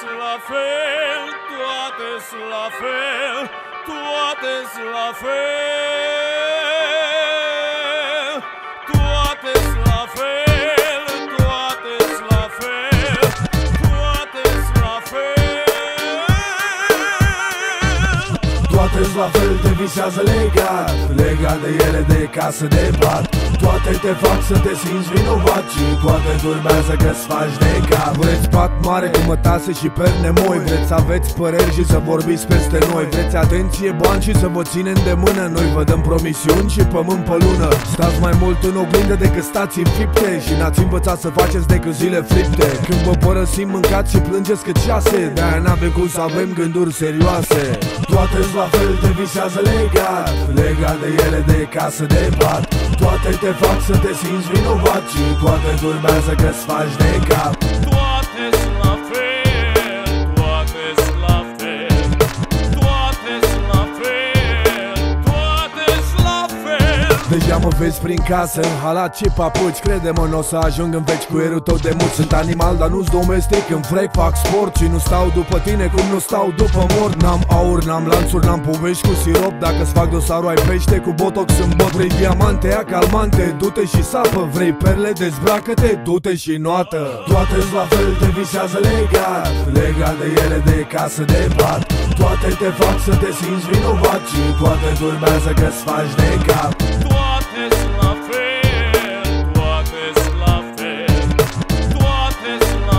la fel, toate-s la fel, toate-s la fel, toate-s la fel, toate-s la fel, toate-s la fel. Toate-s la fel, te visează legat, legat de ele de casă de pat. Toate te fac să te simți vinovat și toate urmează că-ți faci de cap. Vreți pat mare cu mătase și perne moi, vreți să aveți păreri și să vorbiți peste noi, vreți atenție, bani și să vă ținem de mână. Noi vă dăm promisiuni și pământ pe lună. Stați mai mult în oglindă decât stați în fipte și n-ați învățat să faceți decât zile fripte. Când vă părăsim mâncați și plângeți cât șase, de-aia n-avem cum să avem gânduri serioase. Toate-s la fel, te visează legat, legat de ele de casă de pat. Toate te fac să te simți vinovat și toate urmează că-ți faci de cap. Toate-s la fel, toate-s la fel, toate-s la fel, toate-s la fel. Deja mă vezi prin casă, în halat și papuci. Crede-mă, n-o să ajung în veci cu erul tău de mult. Sunt animal, dar nu-s domestic, în frec fac sport și nu stau după tine cum nu stau după mort. N-am aur, n-am lanțuri, n-am povești cu sirop. Dacă-ți fac dosarul ai pește, cu botox în bot. Vrei diamante, ia calmante, du-te și sapă. Vrei perle, dezbracă-te, du-te și noată. Toate-s la fel, te visează legat, legat de ele de casă de pat. Toate te fac să te simți vinovat și toate urmează că-ți faci de cap. Toate-s la fel, toate-s la fel, toate-s la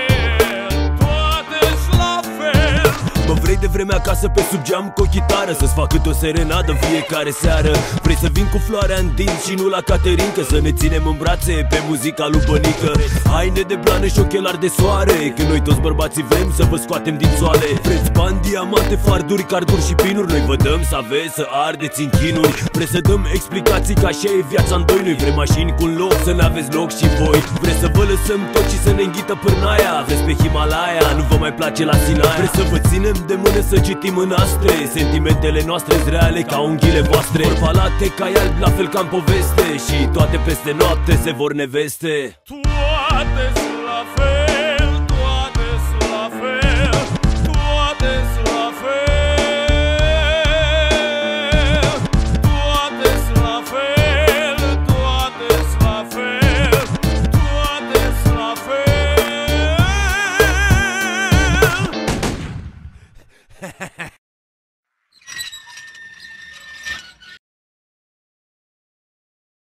fel, toate-s la fel. Mă vrei de vreme acasă pe sub geam cu o chitară, să-ți fac câte o serenadă în fiecare seară. Vrei să vin cu floarea în dinți și nu la caterincă, să ne ținem în brațe pe muzica lui Bănică. Haine de blană și ochelari de soare, că noi toți bărbații vrem să vă scoatem din soale. Vreți bani, diamante, farduri, carduri și pinuri, noi vă dăm să aveți, să ardeți în chinuri. Vreți să dăm explicații că așa e viața în doi. Noi vrem mașini cu un loc, să n-aveți loc și voi. Vreți să vă lăsăm tot și să ne înghită pârnaia. Vreți pe Himalaya, nu vă mai place la Sinaia. Vreți să vă ținem de mână să citim în astre, sentimentele noastre-s reale ca unghiile voastre. Vorba late, cai albi, la fel ca în poveste, și toate peste noapte se vor neveste. Toate-s la fel.